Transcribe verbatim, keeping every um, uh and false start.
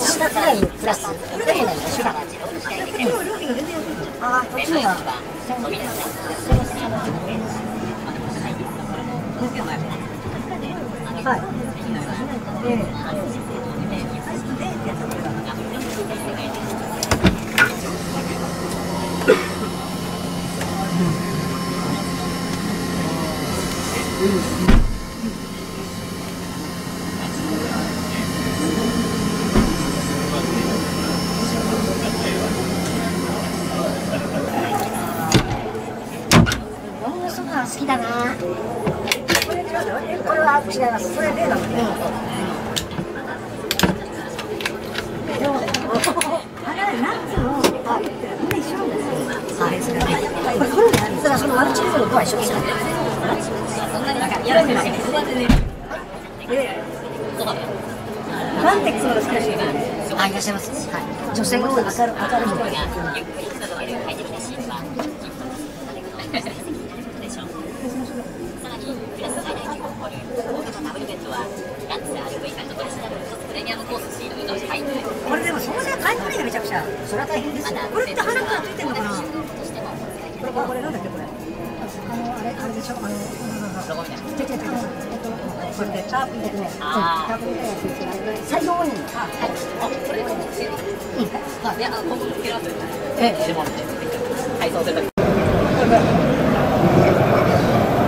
下プラインプラスプラインなんですか。ああ、こっちのがはい。えロングソファー好きだな。これは違います。これ例なのね。でも、あれナッツのあみんな一緒なんですよ。はい、それはこれ好みなんです。だからそのマルチリズムとは一緒ですよね。そんなになんかやらない。で、バンテックスのが好きな人いるんで。あ、いらっしゃいます。はい。女性が多いです。明るい人が。これでもそこじゃ買い物がめちゃくちゃ。それは大変ですよ。これって鼻からついてるのかな。これこれなんだっけこれ。あのあれあれでしょあの。ロゴみたいな。違う違う違う。えっとこれでタープみたいなやつ。タープみたいなやつ。採用応援の。はい。あ、それは欲しい。うん。はい。いや今後つけます。ええ。でもって。配送するとき。